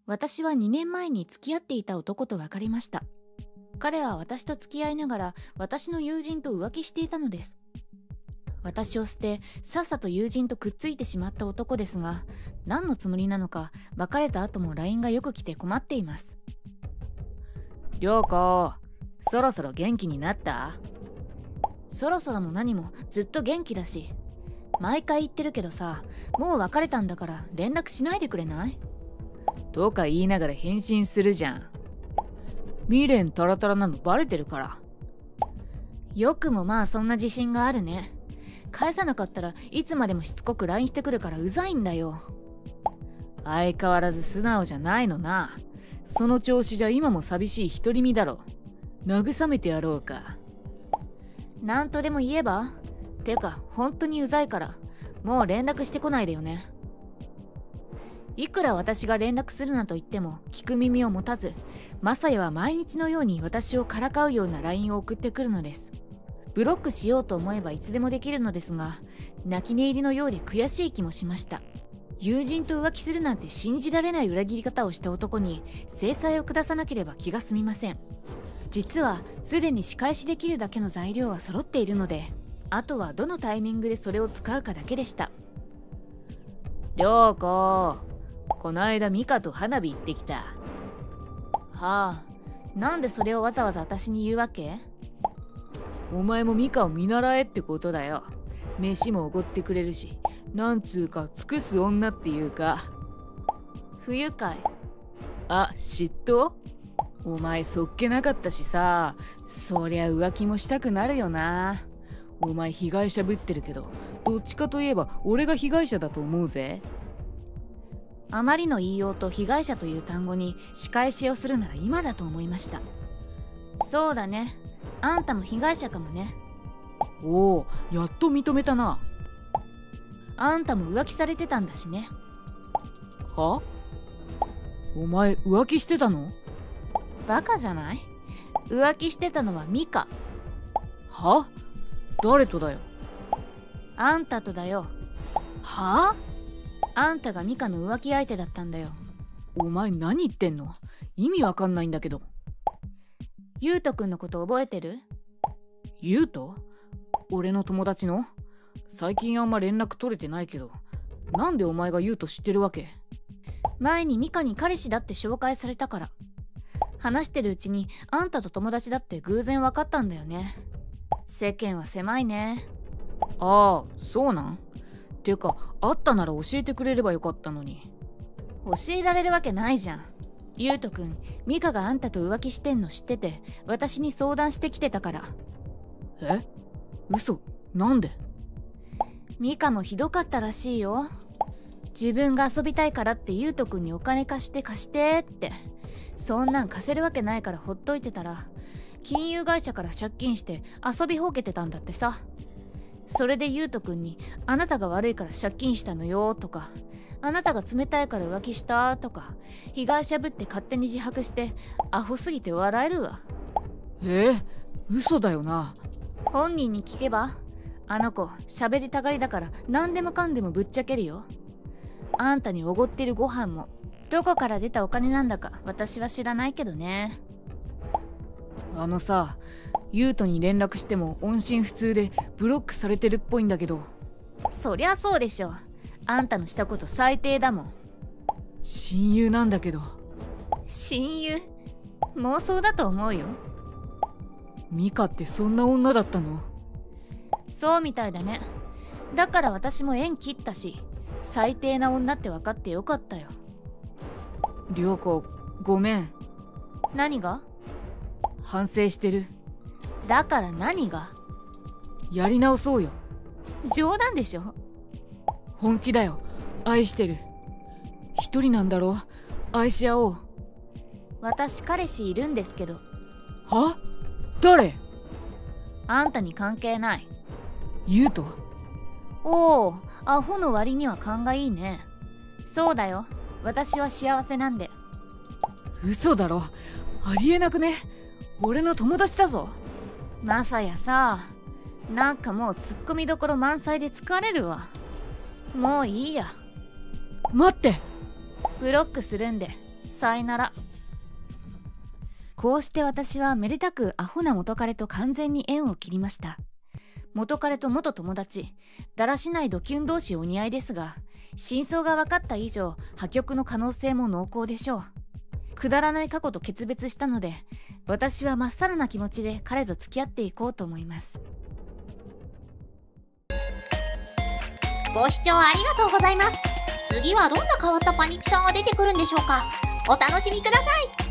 私は2年前に付き合っていた男と別れました。彼は私と付き合いながら私の友人と浮気していたのです。私を捨てさっさと友人とくっついてしまった男ですが、何のつもりなのか別れた後も LINE がよく来て困っています。 涼子、そろそろ元気になった？ そろそろも何もずっと元気だし、毎回言ってるけどさ、もう別れたんだから連絡しないでくれない？ とか言いながら返信するじゃん。未練タラタラなのバレてるから。 よくもまあそんな自信があるね。返さなかったらいつまでもしつこく LINE してくるからうざいんだよ。 相変わらず素直じゃないのな。その調子じゃ今も寂しい独り身だろ。慰めてやろうか。 なんとでも言えば？てか本当にうざいからもう連絡してこないでよね。いくら私が連絡するなと言っても聞く耳を持たず、マサヤは毎日のように私をからかうような LINE を送ってくるのです。ブロックしようと思えばいつでもできるのですが、泣き寝入りのようで悔しい気もしました。友人と浮気するなんて信じられない裏切り方をした男に制裁を下さなければ気が済みません。実はすでに仕返しできるだけの材料は揃っているので、あとはどのタイミングでそれを使うかだけでした。 涼子、この間ミカと花火行ってきた。 はあ、なんでそれをわざわざ私に言うわけ？ お前もミカを見習えってことだよ。飯もおごってくれるし、なんつうか尽くす女っていうか。 不愉快。 あ、嫉妬？お前そっけなかったしさ、そりゃ浮気もしたくなるよな。お前被害者ぶってるけど、どっちかといえば俺が被害者だと思うぜ。 あまりの言いようと被害者という単語に仕返しをするなら今だと思いました。そうだね、あんたも被害者かもね。 おお、やっと認めたな。 あんたも浮気されてたんだしね。 は？お前浮気してたの？ バカじゃない？浮気してたのはミカ。 は？誰とだよ？ あんたとだよ。 は？ あんたがミカの浮気相手だったんだよ。 お前何言ってんの？意味わかんないんだけど。 ゆうとくんのこと覚えてる？ ゆうと？俺の友達の？最近あんま連絡取れてないけど、なんでお前がゆうと知ってるわけ？ 前にミカに彼氏だって紹介されたから。話してるうちにあんたと友達だって偶然分かったんだよね。世間は狭いね。 ああ、そうなん？てか、あったなら教えてくれればよかったのに。 教えられるわけないじゃん。ゆうとくん、ミカがあんたと浮気してんの知ってて、私に相談してきてたから。 え？嘘？なんで？ ミカもひどかったらしいよ。自分が遊びたいからってゆうとくんにお金貸して貸してって。そんなん貸せるわけないからほっといてたら、金融会社から借金して遊びほうけてたんだってさ。それでゆうとくんにあなたが悪いから借金したのよとか、あなたが冷たいから浮気したとか、被害者ぶって勝手に自白してアホすぎて笑えるわ。 嘘だよな。 本人に聞けば？あの子喋りたがりだから何でもかんでもぶっちゃけるよ。あんたにおごってるご飯もどこから出たお金なんだか私は知らないけどね。 あのさ、ゆうとに連絡しても音信不通でブロックされてるっぽいんだけど。 そりゃそうでしょ。あんたのしたこと最低だもん。 親友なんだけど。 親友？妄想だと思うよ。 ミカってそんな女だったの？ そうみたいだね。だから私も縁切ったし、最低な女って分かってよかったよ。 涼子、ごめん。 何が？ 反省してる。 だから何が？ やり直そうよ。 冗談でしょ？ 本気だよ。愛してる。一人なんだろ？愛し合おう。 私彼氏いるんですけど。 は？誰？ あんたに関係ない。 ゆうと？ おお、アホの割には勘がいいね。そうだよ、私は幸せなんで。 嘘だろ？ありえなくね？俺の友達だぞ。 マサヤさ、なんかもうツッコミどころ満載で疲れるわ。もういいや。 待って。 ブロックするんでさよなら。こうして私はめでたくアホな元彼と完全に縁を切りました。元彼と元友達、だらしないドキュン同士お似合いですが、真相が分かった以上破局の可能性も濃厚でしょう。くだらない過去と決別したので、私はまっさらな気持ちで彼と付き合っていこうと思います。 ご視聴ありがとうございます。次はどんな変わったパニキさんが出てくるんでしょうか。お楽しみください。